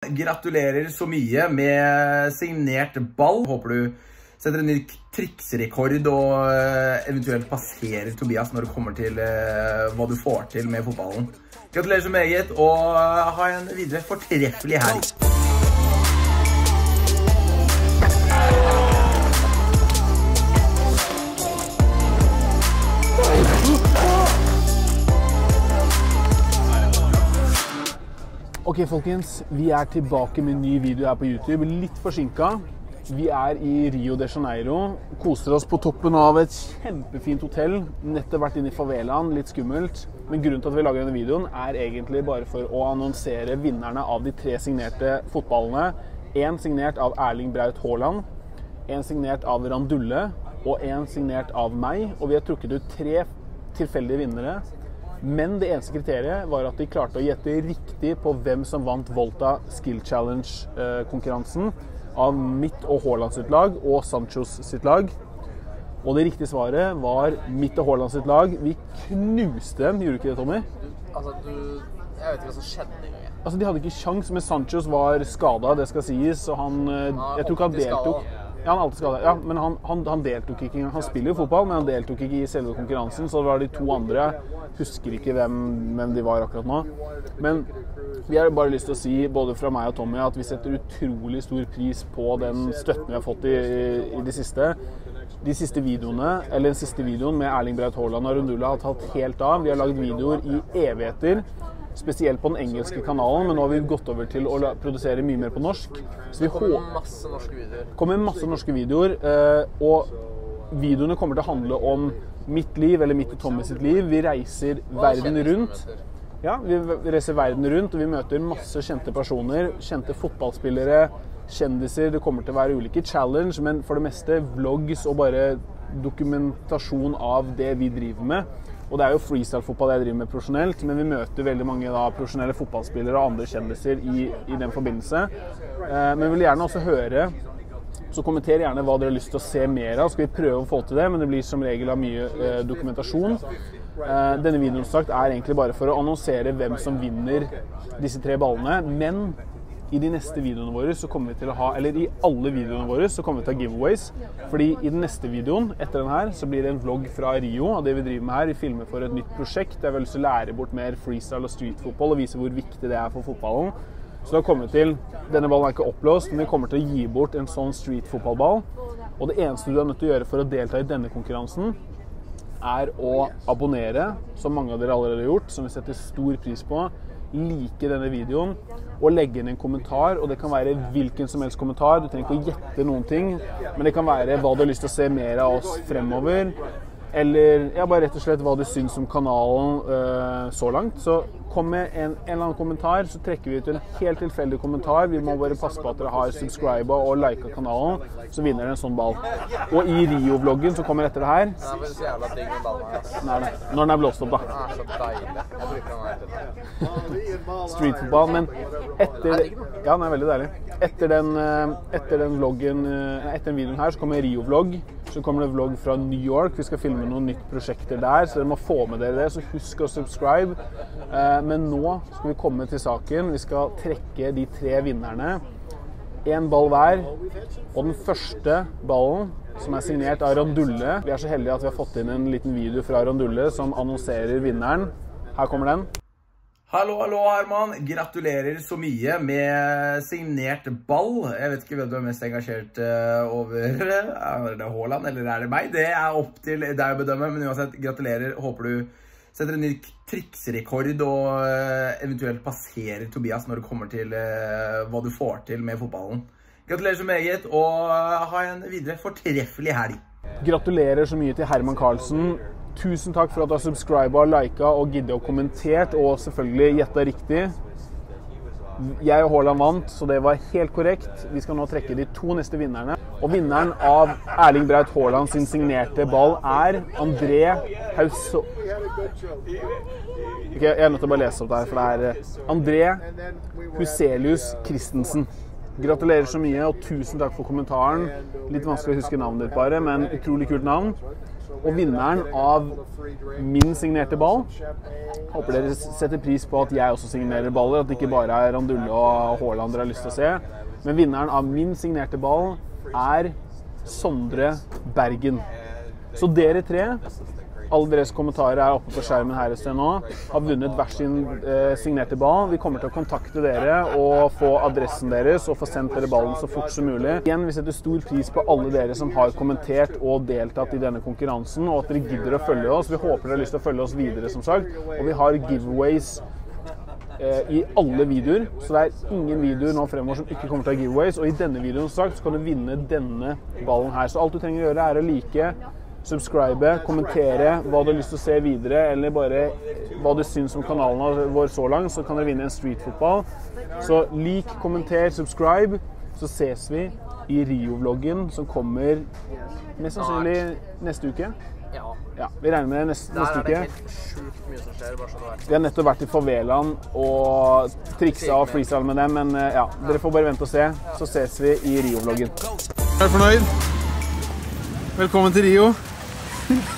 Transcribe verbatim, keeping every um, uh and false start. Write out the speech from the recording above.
Gratulerer så mye med signert ball. Håper du setter en ny triksrekord og eventuelt passerer Tobias når det kommer til hva du får til med fotballen. Gratulerer så meget, og ha en videre fortreffelig helg. Ok folkens, vi er tilbake med en ny video her på YouTube, litt forsinket. Vi er i Rio de Janeiro, koser oss på toppen av et kjempefint hotell, nettopp vært inn i favelaen, litt skummelt. Men grunnen til at vi lager denne videoen er egentlig bare for å annonsere vinnerne av de tre signerte fotballene. En signert av Erling Braut Haaland, en signert av Randulle og en signert av meg. Og vi har trukket ut tre tilfeldige vinnere. Men det eneste kriteriet var at de klarte å gjette riktig på hvem som vant Volta Skill Challenge-konkurransen av mitt og Haaland sitt lag og Sanchos sitt lag. Og det riktige svaret var mitt og Haaland sitt lag. Vi knuste dem, gjorde du ikke det, Tommy? Altså, du... Jeg vet ikke hva som skjedde i gang. Altså, de hadde ikke sjans, men Sanchos var skadet, det skal sies, og han... Jeg tror ikke han deltok. Ja, han er alltid skadet. Ja, men han, han, han deltok ikke. Han spiller jo fotball, men han deltok ikke i selve konkurransen, så det var de to andre. Husker ikke hvem, hvem de var akkurat nå. Men vi har bare lyst til å si, både fra meg og Tommy, at vi setter utrolig stor pris på den støtten vi har fått i, i de siste. De siste videoene, eller den siste videoen med Erling Braut Haaland og Randulle har tatt helt av. Vi har laget videoer i evigheter, spesielt på den engelske kanalen, men nå har vi gått over til å produsere mye mer på norsk. Så vi det kommer masse norske videoer. kommer masse norske videoer, og videoene kommer til å handle om mitt liv, eller mitt og Tommy sitt liv. Vi reiser verden rundt. Ja, vi reiser verden rundt, og vi møter masse kjente personer, kjente fotballspillere, kjendiser. Det kommer til å være ulike challenge, men for det meste vlogs og bare dokumentasjon av det vi driver med. Og det er jo freestyle-fotball jeg driver med profesjonelt, men vi møter veldig mange da, profesjonelle fotballspillere og andre kjendiser i, i den forbindelse. Eh, men vi vil gjerne også høre, så kommenter gjerne hva dere har lyst til å se mer av. Skal vi prøve å få til det, men det blir som regel av mye eh, dokumentasjon. Eh, denne videoen sagt er egentlig bare for å annonsere hvem som vinner disse tre ballene, men i de neste videoene våre så kommer vi til å ha, eller i alle videoene våre så kommer vi til å ha giveaways, fordi i den neste videoen, etter den her, så blir det en vlogg fra Rio av det vi driver med her. Vi filmer for et nytt prosjekt. Jeg har vel lyst til å lære bort mer freestyle og streetfotball og vise hvor viktig det er for fotballen. Så da kommer vi til, denne ballen er ikke opplåst, men vi kommer til å gi bort en sånn streetfotballball. Og det eneste du er nødt til å gjøre for å delta i denne konkurransen er å abonnere, som mange av dere allerede har gjort, som vi setter stor pris på. Like denne videoen og legge inn en kommentar, og det kan være hvilken som helst kommentar. Du trenger ikke å gjette noen ting, men det kan være hva du har lyst til å se mer av oss fremover, eller ja, bare rett og slett hva du syns om kanalen uh, så langt. Så kom med en, en eller annen kommentar, så trekker vi ut en helt tilfeldig kommentar. Vi må bare passe på at dere har subscribet og liket kanalen, så vinner dere en sånn ball. Og i Rio-vloggen som kommer etter det her. Ja, men det er så jævla digg med ballen her. Nei, nei. Når den er blåst opp, da. Den er så deilig. Jeg bruker den her til det. Streetfotball, men etter... Ja, den er veldig deilig. Etter den, etter den vloggen, etter den videoen her, så kommer Rio-vlogg. Så kommer det vlogg fra New York. Vi skal filme noen nytt prosjekter der, så dere må få med dere det. Så husk å subscribe. Men nå skal vi komme til saken. Vi skal trekke de tre vinnerne. En ball hver. Og den første ballen, som er signert av Randulle. Vi er så heldige at vi har fått inn en liten video fra Randulle som annonserer vinneren. Her kommer den. Hallo, hallo Herman. Gratulerer så mye med signert ball. Jeg vet ikke hvem du er mest engasjert over. Er det Haaland eller er det meg? Det er opp til deg å bedømme, men uansett, gratulerer. Håper du setter en ny triksrekord og eventuelt passerer Tobias når det kommer til hva du får til med fotballen. Gratulerer så meget, og ha en videre fortreffelig helg. Gratulerer så mye til Herman Karlsen. Tusen takk for at du har subscribet, liket og giddet og kommentert, og selvfølgelig gjettet riktig. Jeg og Haaland vant, så det var helt korrekt. Vi skal nå trekke de to neste vinnerne. Og vinneren av Erling Braut Haaland sin signerte ball er André Hauso... Okay, jeg er nødt til å bare lese opp det her, for det er André Huselius Christensen. Gratulerer så mye, og tusen takk for kommentaren. Litt vanskelig å huske navnet ditt bare, men utrolig kult navn. Og vinneren av min signerte ball, håper dere setter pris på at jeg også signerer baller, at det ikke bare er Randulle og Haaland dere har lyst til å se. Men vinneren av min signerte ball er Sondre Bergen. Så dere tre, alle deres kommentarer er oppe på skjermen her et sted nå, har vunnet hver sin eh, signerte ball. Vi kommer til å kontakte dere og få adressen deres og få sendt dere ballen så fort som mulig. Igjen, vi setter stor pris på alle dere som har kommentert og deltatt i denne konkurransen, og at dere gidder å følge oss. Vi håper dere har lyst til å følge oss videre, som sagt. Og vi har giveaways eh, i alle videoer, så det er ingen videoer nå fremover som ikke kommer til å ha giveaways. Og i denne videoen, som sagt, så kan du vinne denne ballen her. Så alt du trenger å gjøre er å like, subscribe, kommentere hva du har lyst til å se videre, eller bare hva du synes om kanalen vår så langt, så kan dere vinne en streetfotball. Så lik, kommenter, subscribe, så ses vi i Rio-vloggen som kommer mest sannsynlig neste uke. Ja. Ja, vi regner med det neste, neste uke. Der er det helt sjukt mye som skjer, bare så du vet. Vi har nettopp vært i favelaen og triksa og freestyle med dem, men ja, dere får bare vente og se, så ses vi i Rio-vloggen. Er du fornøyd? Velkommen til Rio.